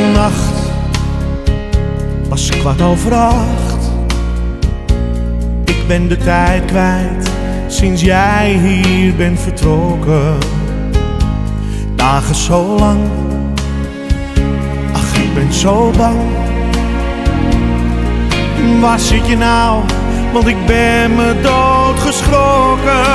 nacht was 7:15. Ik ben de tijd kwijt sinds jij hier bent vertrokken. Dagen zo lang, ach ik ben zo bang. Waar zit je nou, want ik ben me doodgeschrokken.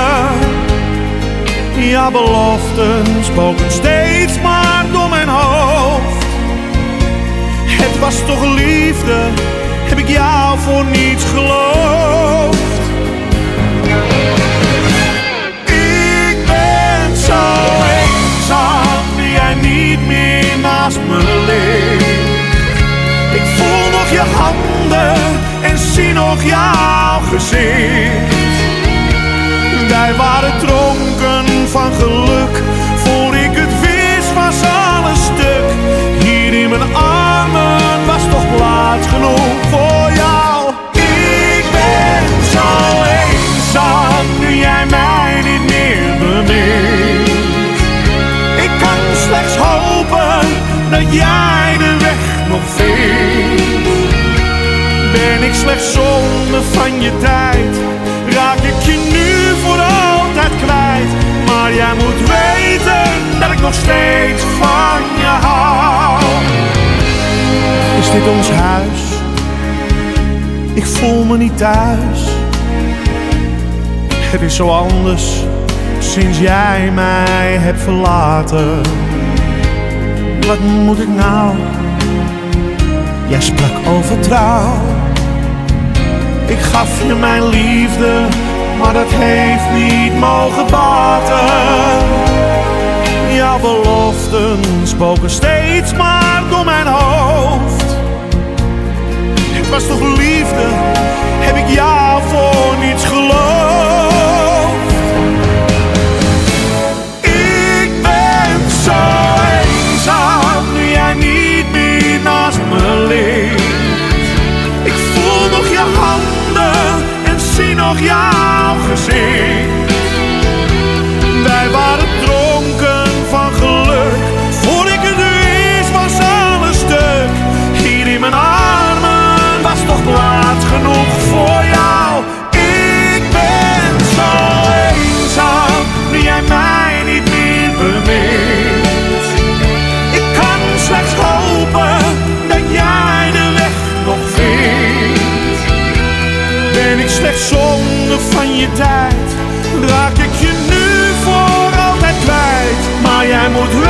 Ja, beloften spoken steeds maar door mijn hoofd. Het was toch liefde, heb ik jou voor niets geloofd. Ik ben zo eenzaam, nu jij niet meer naast me ligt. Ik voel nog je handen en zie nog jouw gezicht. Wij waren dronken van geluk, voor ik het wist was alles stuk. Hier in mijn armen was toch plaats genoeg voor jou. Ik ben zo eenzaam, nu jij mij niet meer bemint. Ik kan slechts hopen dat jij de weg nog vindt. Ben ik slechts zonde van je tijd, raak ik je nu voor altijd kwijt. Maar jij moet weten dat ik nog steeds van je hou. Is dit ons huis? Ik voel me niet thuis. Het is zo anders sinds jij mij hebt verlaten. Wat moet ik nou? Jij sprak over trouw. Ik gaf je mijn liefde, maar dat heeft niet mogen baten. Jouw beloften spoken steeds maar door mijn hoofd. Het was toch liefde, heb ik jou voor niets geloofd. Ik ben zo eenzaam, nu jij niet meer naast me ligt. Ik voel nog je handen en zie nog jouw gezicht. Wij waren dronken van geluk, voor ik het wist was alles stuk. Hier in mijn armen was toch plaats genoeg voor jou. Ik ben zo eenzaam, nu jij mij niet meer bemint. Ik kan slechts hopen dat jij de weg nog vindt. Ben ik slechts zonde van je tijd, raak ik je nu voor altijd kwijt. Maar jij moet